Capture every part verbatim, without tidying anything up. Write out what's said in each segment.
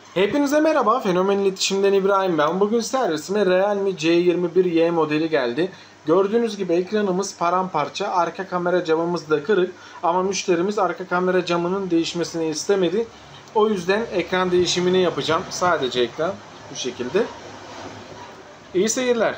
Hepinize merhaba, Fenomen İletişim'den İbrahim ben. Bugün servisime Realme C yirmi bir Y modeli geldi. Gördüğünüz gibi ekranımız paramparça, arka kamera camımız da kırık. Ama müşterimiz arka kamera camının değişmesini istemedi. O yüzden ekran değişimini yapacağım. Sadece ekran bu şekilde. İyi seyirler.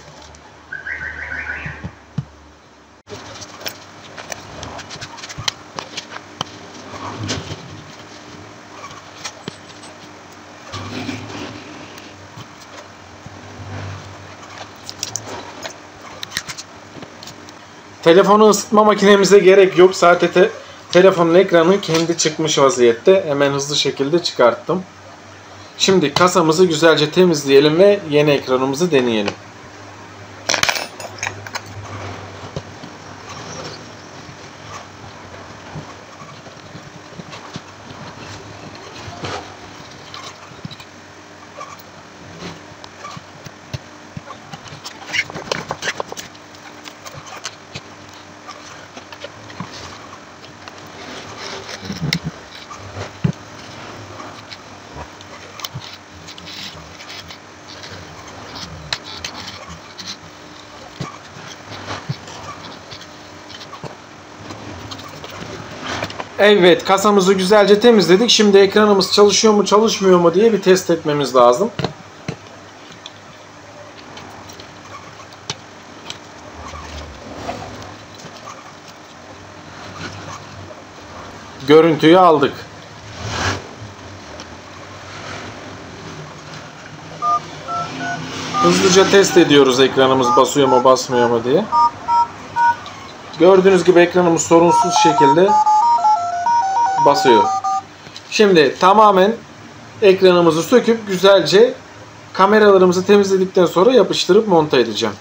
Telefonu ısıtma makinemize gerek yok. Zaten te telefonun ekranı kendi çıkmış vaziyette. Hemen hızlı şekilde çıkarttım. Şimdi kasamızı güzelce temizleyelim ve yeni ekranımızı deneyelim. Evet, kasamızı güzelce temizledik. Şimdi ekranımız çalışıyor mu çalışmıyor mu diye bir test etmemiz lazım. Görüntüyü aldık. Hızlıca test ediyoruz ekranımız basıyor mu basmıyor mu diye. Gördüğünüz gibi ekranımız sorunsuz şekilde basıyor. Şimdi tamamen ekranımızı söküp güzelce kameralarımızı temizledikten sonra yapıştırıp monte edeceğim.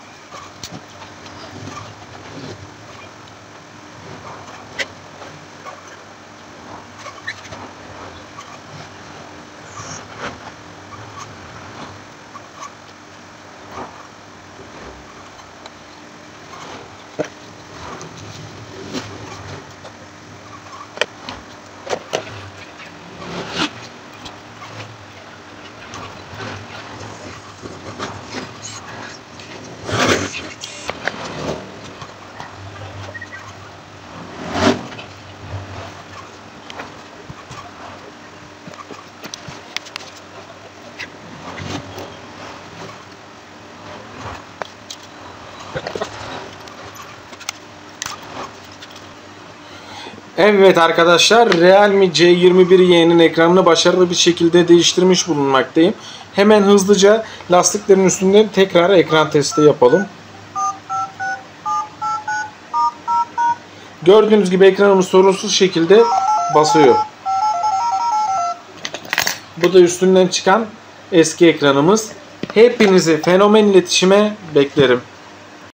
Evet arkadaşlar, Realme C yirmi bir Y'nin ekranını başarılı bir şekilde değiştirmiş bulunmaktayım. Hemen hızlıca lastiklerin üstünden tekrar ekran testi yapalım. Gördüğünüz gibi ekranımız sorunsuz şekilde basıyor. Bu da üstünden çıkan eski ekranımız. Hepinizi Fenomen İletişim'e beklerim.